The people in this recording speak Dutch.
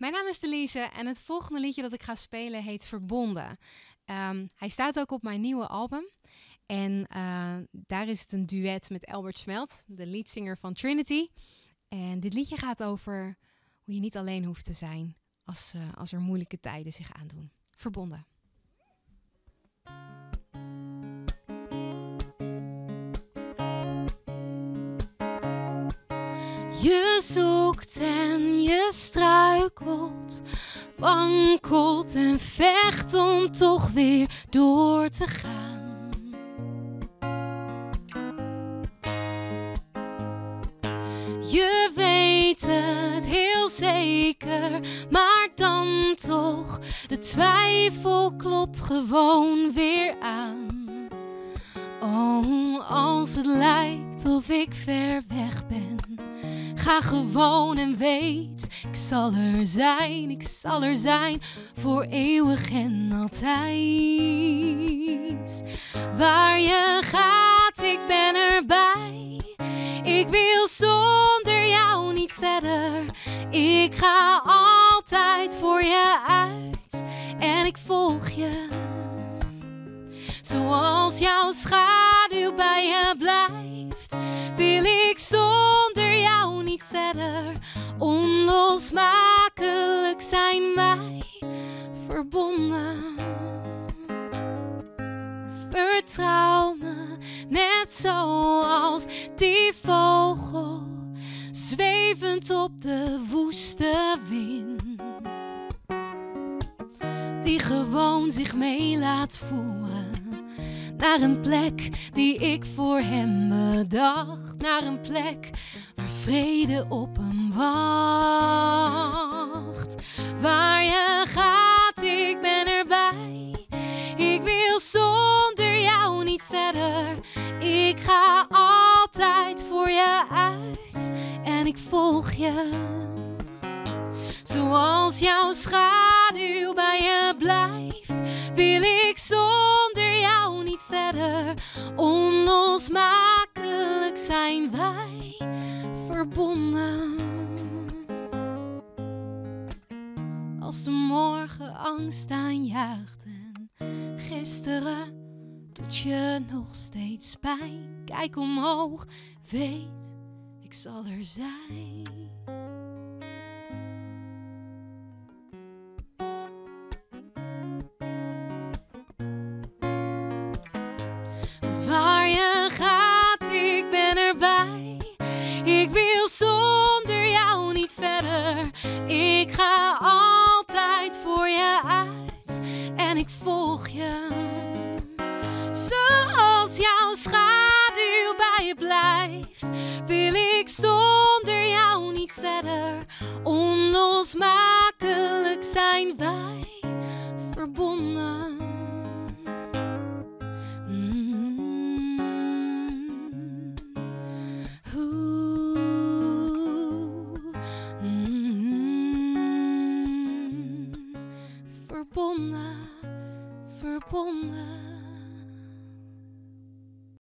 Mijn naam is Delise en het volgende liedje dat ik ga spelen heet Verbonden. Hij staat ook op mijn nieuwe album. En daar is het een duet met Albert Smelt, de leadzanger van Trinity. En dit liedje gaat over hoe je niet alleen hoeft te zijn als er moeilijke tijden zich aandoen. Verbonden. Je zoekt en je struikelt, wankelt en vecht om toch weer door te gaan. Je weet het heel zeker, maar dan toch, de twijfel klopt gewoon weer aan. Oh, als het lijkt of ik ver weg ben, ga gewoon en weet, ik zal er zijn, voor eeuwig en altijd. Waar je gaat, ik ben erbij, ik wil zonder jou niet verder. Ik ga altijd voor je uit en ik volg je. Zoals jouw schaduw bij je blijft, wil ik zonder jou niet verder. Onlosmakelijk zijn wij verbonden. Vertrouw me, net zoals die vogel, zwevend op de woeste wind, die gewoon zich mee laat voeren naar een plek die ik voor hem bedacht. Naar een plek waar vrede op hem wacht. Waar je gaat, ik ben erbij, ik wil zonder jou niet verder. Ik ga altijd voor je uit en ik volg je. Zoals jouw schaduw bij je blijft, wil ik zonder jou niet verder. Onlosmakelijk zijn wij verbonden. Als de morgen angst aanjaagt en gisteren doet je nog steeds pijn. Kijk omhoog, weet, ik zal er zijn. Waar je gaat, ik ben erbij, ik wil zonder jou niet verder. Ik ga altijd voor je uit en ik volg je. Zoals jouw schaduw bij je blijft, wil ik zonder jou niet verder. Onlosmakelijk zijn wij verbonden. Verbonden, verbonden.